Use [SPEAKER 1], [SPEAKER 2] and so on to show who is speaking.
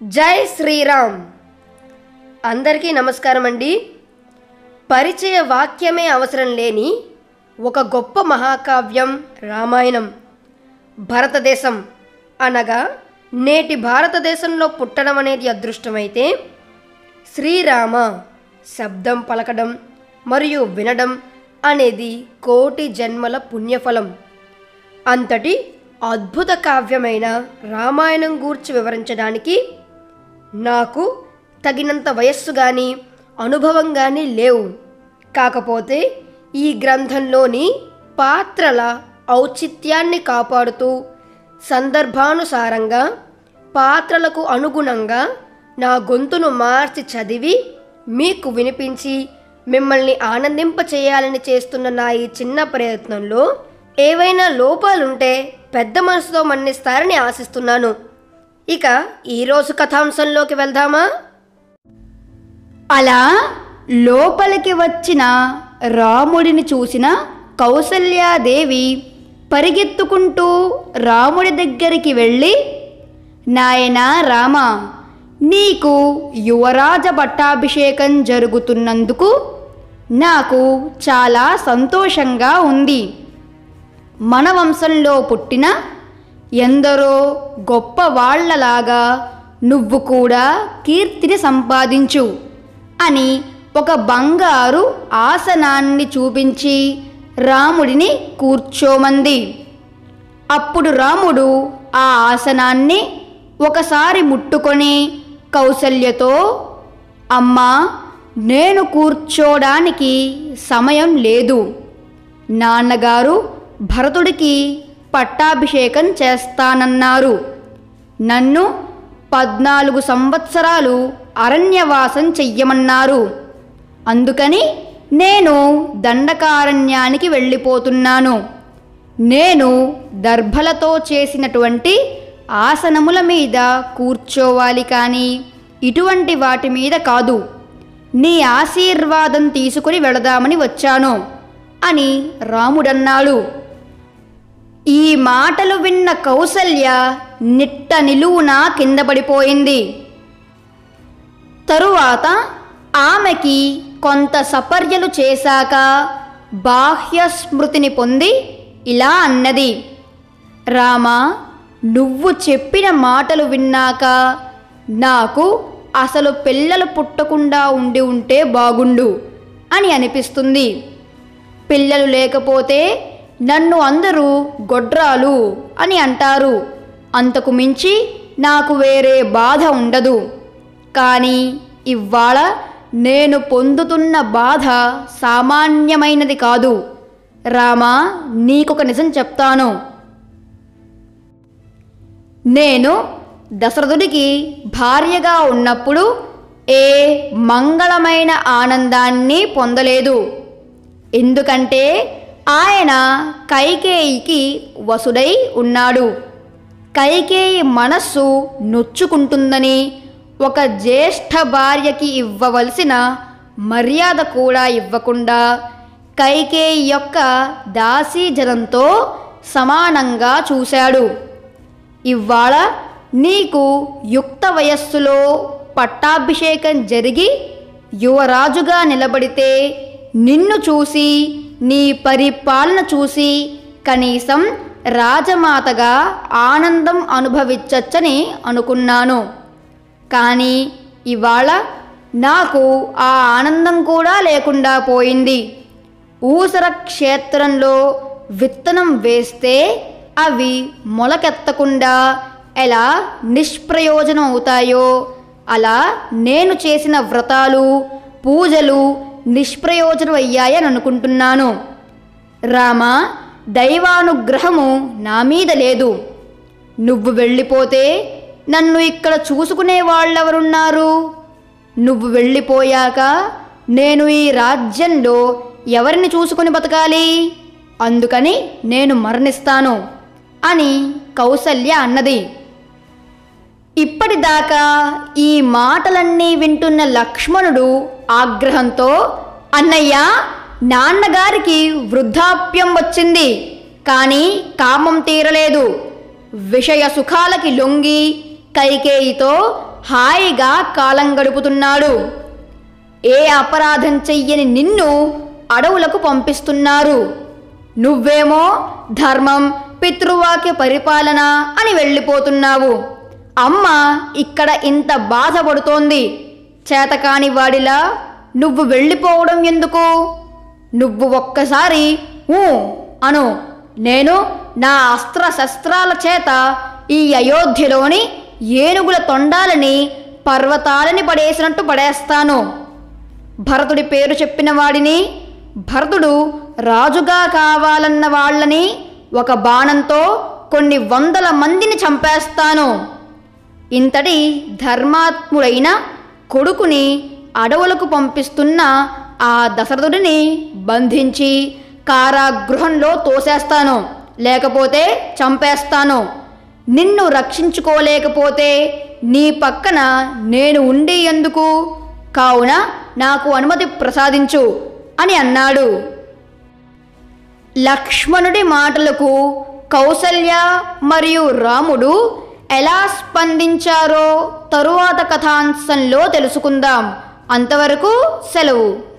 [SPEAKER 1] జై శ్రీరామ్. అందరికీ నమస్కారం అండి. పరిచయ వాక్యమే అవసరం లేని ఒక గొప్ప మహాకావ్యం రామాయణం. భారతదేశం అనగా నేటి భారతదేశంలో పుట్టడం అనేది అదృష్టమైతే, శ్రీరామ శబ్దం పలకడం మరియు వినడం అనేది కోటి జన్మల పుణ్యఫలం. అంతటి అద్భుత కావ్యమైన రామాయణం గూర్చి వివరించడానికి నాకు తగినంత వయస్సు కానీ అనుభవం కానీ లేవు. కాకపోతే ఈ గ్రంథంలోని పాత్రల ఔచిత్యాన్ని కాపాడుతూ సందర్భానుసారంగా పాత్రలకు అనుగుణంగా నా గొంతును మార్చి చదివి మీకు వినిపించి మిమ్మల్ని ఆనందింపచేయాలని చేస్తున్న నా ఈ చిన్న ప్రయత్నంలో ఏవైనా లోపాలుంటే పెద్ద మనసుతో మన్నిస్తారని ఆశిస్తున్నాను. ఇక ఈరోజు కథాంశంలోకి వెళ్దామా?
[SPEAKER 2] అలా లోపలికి వచ్చిన రాముడిని చూసిన కౌసల్యాదేవి పరిగెత్తుకుంటూ రాముడి దగ్గరికి వెళ్ళి, నాయనా రామ, నీకు యువరాజ పట్టాభిషేకం జరుగుతున్నందుకు నాకు చాలా సంతోషంగా ఉంది. మన వంశంలో పుట్టిన ఎందరో గొప్ప వాళ్లలాగా నువ్వు కూడా కీర్తిని సంపాదించు అని ఒక బంగారు ఆసనాన్ని చూపించి రాముడిని కూర్చోమంది. అప్పుడు రాముడు ఆ ఆసనాన్ని ఒకసారి ముట్టుకొని కౌసల్యతో, అమ్మా, నేను కూర్చోడానికి సమయం లేదు. నాన్నగారు భరతుడికి పట్టాభిషేకం చేస్తానన్నారు. నన్ను 14 సంవత్సరాలు అరణ్యవాసం చెయ్యమన్నారు. అందుకని నేను దండకారణ్యానికి వెళ్ళిపోతున్నాను. నేను దర్భలతో చేసినటువంటి ఆసనముల మీద కూర్చోవాలి కానీ ఇటువంటి వాటి మీద కాదు. నీ ఆశీర్వాదం తీసుకుని వెళదామని వచ్చాను అని రాముడన్నాడు. ఈ మాటలు విన్న కౌసల్య నిట్ట నిలువున కింద పడిపోయింది. తరువాత ఆమెకి కొంత సపర్యలు చేశాక బాహ్య స్మృతిని పొంది ఇలా అన్నది, రామా, నువ్వు చెప్పిన మాటలు విన్నాక నాకు అసలు పిల్లలు పుట్టకుండా ఉంటే బాగుండు అని అనిపిస్తుంది. పిల్లలు లేకపోతే నన్ను అందరూ గొడ్రాలు అని అంటారు. అంతకు మించి నాకు వేరే బాధ ఉండదు. కానీ ఇవాళ నేను పొందుతున్న బాధ సామాన్యమైనది కాదు. రామా, నీకొక నిజం చెప్తాను. నేను దశరథుడికి భార్యగా ఉన్నప్పుడు ఏ మంగళమైన ఆనందాన్ని పొందలేదు. ఎందుకంటే ఆయన కైకేయికి వసుడై ఉన్నాడు. కైకేయి మనస్సు నొచ్చుకుంటుందని ఒక జ్యేష్ఠ భార్యకి ఇవ్వవలసిన మర్యాద కూడా ఇవ్వకుండా కైకేయి యొక్క దాసీజనంతో సమానంగా చూశాడు. ఇవాళ నీకు యుక్త వయస్సులో పట్టాభిషేకం జరిగి యువరాజుగా నిలబడితే నిన్ను చూసి, నీ పరిపాలన చూసి కనీసం రాజమాతగా ఆనందం అనుభవించచ్చని అనుకున్నాను. కానీ ఇవాళ నాకు ఆ ఆనందం కూడా లేకుండా పోయింది. ఊసర క్షేత్రంలో విత్తనం వేస్తే అవి మొలకెత్తకుండా ఎలా నిష్ప్రయోజనం అవుతాయో అలా నేను చేసిన వ్రతాలు, పూజలు నిష్ప్రయోజనం అయ్యాయని అనుకుంటున్నాను. రామ, దైవానుగ్రహము నా మీద లేదు. నువ్వు వెళ్ళిపోతే నన్ను ఇక్కడ చూసుకునే వాళ్ళెవరున్నారు? నువ్వు వెళ్ళిపోయాక నేను ఈ రాజ్యంలో ఎవరిని చూసుకుని బతకాలి? అందుకని నేను మరణిస్తాను అని కౌసల్య అన్నది. ఇప్పటిదాకా ఈ మాటలన్నీ వింటున్న లక్ష్మణుడు ఆగ్రహంతో, అన్నయ్య, నాన్నగారికి వృద్ధాప్యం వచ్చింది కానీ కామం తీరలేదు. విషయ సుఖాలకి లొంగి కైకేయితో హాయిగా కాలం గడుపుతున్నాడు. ఏ అపరాధం చెయ్యని నిన్ను అడవులకు పంపిస్తున్నారు. నువ్వేమో ధర్మం, పితృవాక్య పరిపాలన అని వెళ్ళిపోతున్నావు. అమ్మ ఇక్కడ ఇంత బాధపడుతోంది. చేతకాని వాడిలా నువ్వు వెళ్ళిపోవడం ఎందుకు? నువ్వు ఒక్కసారి ఊ అను. నేను నా అస్త్ర శస్త్రాల చేత ఈ అయోధ్యలోని ఏనుగుల తొండాలని పర్వతాలని పడేసినట్టు పడేస్తాను. భరతుడి పేరు చెప్పిన వాడిని, భరతుడు రాజుగా కావాలన్న వాళ్ళని ఒక బాణంతో కొన్ని వందల మందిని చంపేస్తాను. ఇంతటి ధర్మాత్ముడైన కొడుకుని అడవులకు పంపిస్తున్న ఆ దశరథుడిని బంధించి కారాగృహంలో తోసేస్తాను, లేకపోతే చంపేస్తాను. నిన్ను రక్షించుకోలేకపోతే నీ పక్కన నేను ఉండి ఎందుకు? కావున నాకు అనుమతి ప్రసాదించు అని అన్నాడు. లక్ష్మణుడి మాటలకు కౌసల్య మరియు రాముడు ఎలా స్పందించారో తరువాత కథాంశంలో తెలుసుకుందాం. అంతవరకు సెలవు.